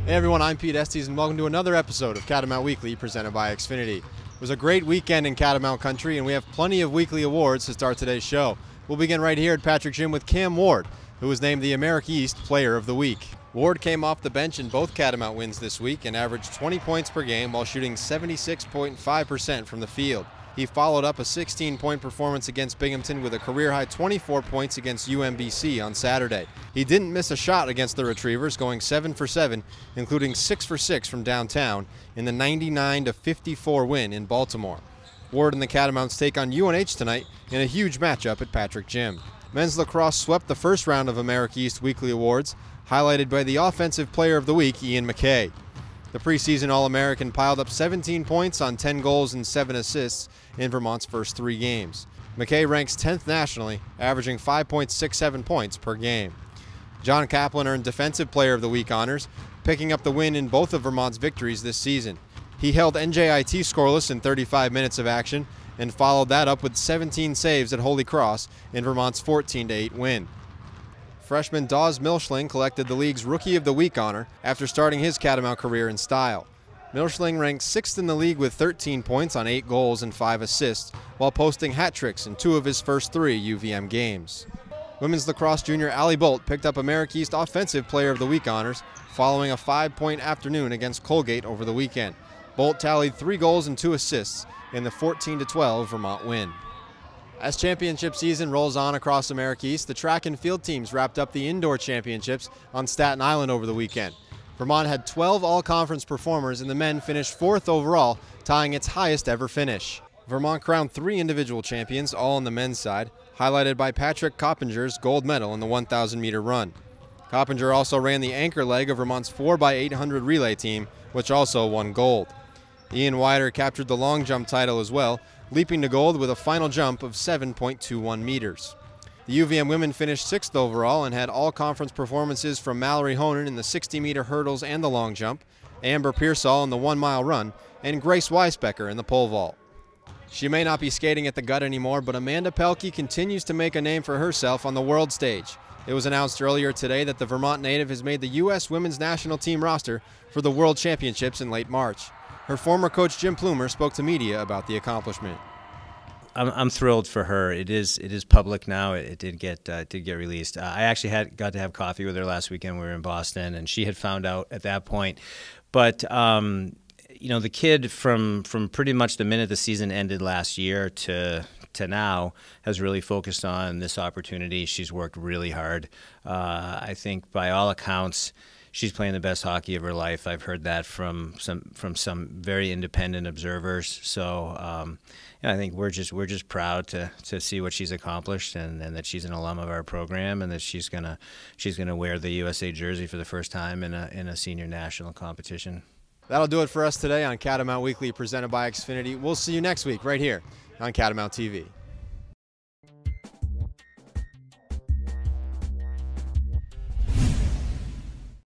Hey everyone, I'm Pete Estes and welcome to another episode of Catamount Weekly presented by XFINITY. It was a great weekend in Catamount country and we have plenty of weekly awards to start today's show. We'll begin right here at Patrick Gym with Cam Ward, who was named the America East Player of the Week. Ward came off the bench in both Catamount wins this week and averaged 20 points per game while shooting 76.5% from the field. He followed up a 16-point performance against Binghamton with a career-high 24 points against UMBC on Saturday. He didn't miss a shot against the Retrievers, going 7 for 7, including 6 for 6 from downtown in the 99-54 win in Baltimore. Ward and the Catamounts take on UNH tonight in a huge matchup at Patrick Gym. Men's lacrosse swept the first round of America East Weekly Awards, highlighted by the Offensive Player of the Week, Ian McKay. The preseason All-American piled up 17 points on 10 goals and 7 assists in Vermont's first 3 games. McKay ranks 10th nationally, averaging 5.67 points per game. John Kaplan earned Defensive Player of the Week honors, picking up the win in both of Vermont's victories this season. He held NJIT scoreless in 35 minutes of action and followed that up with 17 saves at Holy Cross in Vermont's 14-8 win. Freshman Dawes Milschling collected the league's Rookie of the Week honor after starting his Catamount career in style. Milschling ranked 6th in the league with 13 points on 8 goals and 5 assists, while posting hat tricks in 2 of his first 3 UVM games. Women's lacrosse junior Allie Bolt picked up America East Offensive Player of the Week honors following a 5-point afternoon against Colgate over the weekend. Bolt tallied 3 goals and 2 assists in the 14-12 Vermont win. As championship season rolls on across America East, the track and field teams wrapped up the indoor championships on Staten Island over the weekend. Vermont had 12 all-conference performers and the men finished 4th overall, tying its highest ever finish. Vermont crowned 3 individual champions, all on the men's side, highlighted by Patrick Coppinger's gold medal in the 1,000-meter run. Coppinger also ran the anchor leg of Vermont's 4x800 relay team, which also won gold. Ian Wider captured the long jump title as well, leaping to gold with a final jump of 7.21 meters. The UVM women finished 6th overall and had all-conference performances from Mallory Honan in the 60-meter hurdles and the long jump, Amber Pearsall in the 1-mile run, and Grace Weisbecker in the pole vault. She may not be skating at the gut anymore, but Amanda Pelkey continues to make a name for herself on the world stage. It was announced earlier today that the Vermont native has made the U.S. women's national team roster for the World Championships in late March. Her former coach Jim Plumer spoke to media about the accomplishment. I'm thrilled for her. It is public now. It did get released. I actually got to have coffee with her last weekend. We were in Boston, and she had found out at that point. But you know, the kid from pretty much the minute the season ended last year to now has really focused on this opportunity. She's worked really hard. I think by all accounts, she's playing the best hockey of her life. I've heard that from some very independent observers. So I think we're just proud to see what she's accomplished and that she's an alum of our program and that she's gonna wear the USA jersey for the first time in a senior national competition. That'll do it for us today on Catamount Weekly presented by XFINITY. We'll see you next week right here on Catamount TV.